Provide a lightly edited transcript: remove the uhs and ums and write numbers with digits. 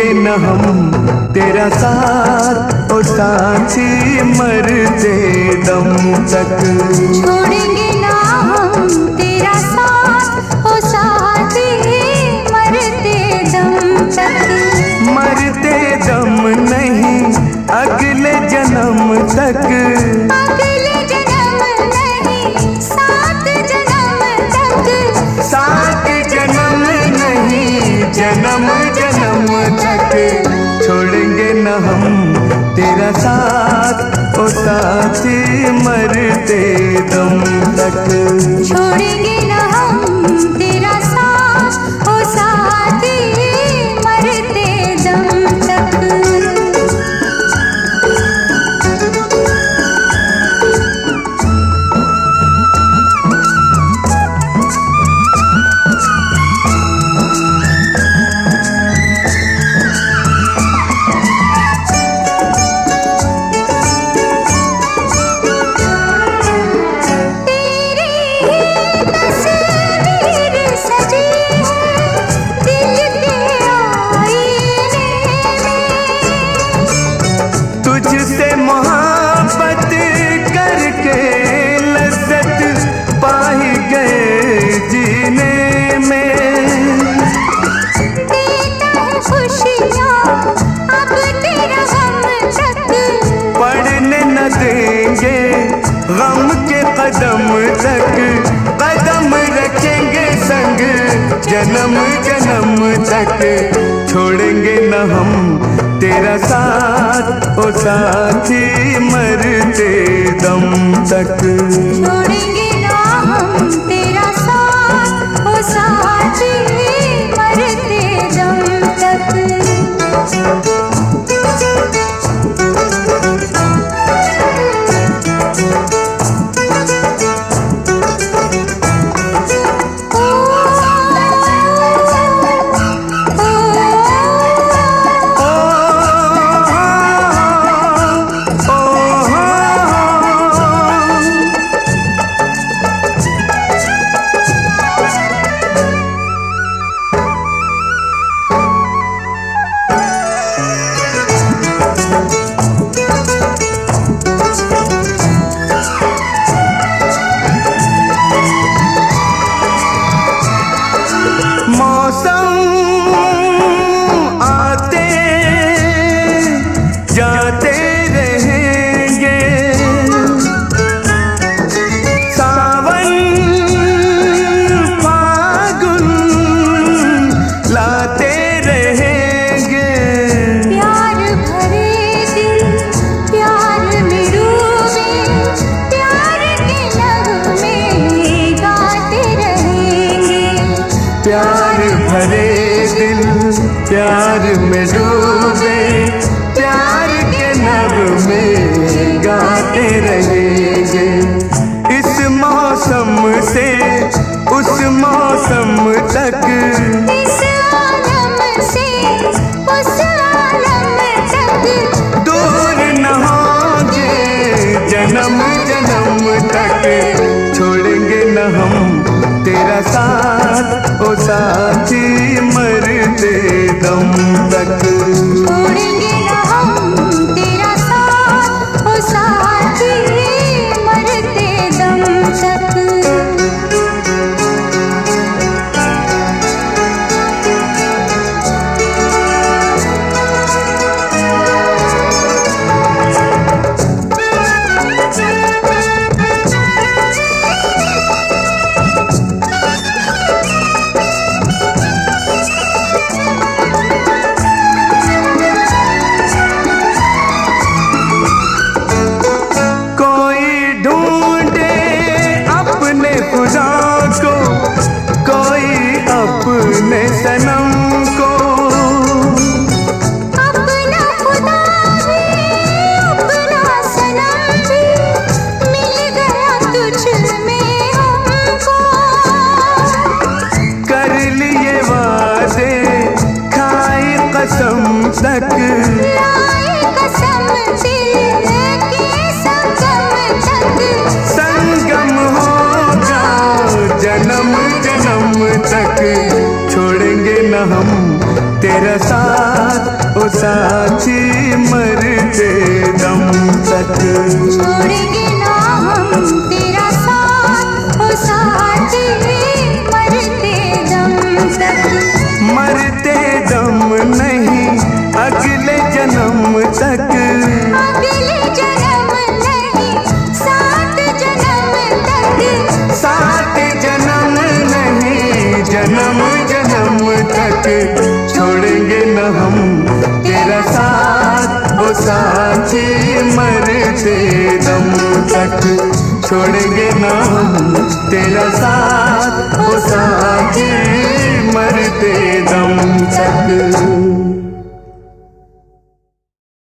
छोड़ेंगे न हम तेरा साथ ओ साथी मरते दम तक। छोड़ेंगे ना हम तेरा साथ ओ साथी मरते दम तक। मरते दम नहीं अगले जन्म तक। अगले जन्म नहीं सात जन्म तक। सात जन्म नहीं जन्म जन्म तक। छोड़ेंगे न हम तेरा साथ ओ साथी मरते दम तक। छोड़ेंगे ना हम तेरा साथ ओ साथी मरते दम तक। तुझसे मोहब्बत करके लज्जत पाई गए जीने में। देता है खुशियाँ अब तेरा गम तक। पढ़ने न देंगे गम के कदम तक। कदम रखेंगे संग जन्म जन्म तक। छोड़ेंगे न हम तेरा साथ ओ साथी मरते दम तक। छोड़ेंगे ना हम तेरा साथ ओ साथी मरते दम तक। जाते रहेंगे सावन फागुन लाते रहेंगे। प्यार भरे दिल प्यार में डूबे प्यार के नगमे गाते रहेंगे। प्यार भरे दिल प्यार में डूबे प्यार के नगमे गाते रहेंगे। इस मौसम से उस मौसम तक। इस आलम से उस आलम तक। दूर न होंगे जन्म जन्म तक। छोड़ेंगे न हम तेरा साथ ओ साथी मरते दम तक। छोड़ेंगे ना हम तेरा साथ ओ साथी मरते दम तक। अपने सनम को अपना खुदा भी अपना सनम भी मिल गया तुझ में हमको। कर लिए वादे खाए कसम तक। लाए कसम दिल के संगम तक। संगम होगा जन्म जन्म तक। छोड़ेंगे न हम तेरा साथ ओ साथी मरते दम तक। छोड़ेंगे ना हम तेरा साथ ओ साथी मरते दम तक। मरते दम नहीं अगले जन्म तक। अगले जन्म नहीं 7 जन्म तक। 7 जन्म नहीं जन्म जन्म तक। छोड़ेंगे न हम तेरा साथ ओ साथी मरते दम तक। छोड़ेंगे न हम तेरा साथ ओ साथी मरते दम तक।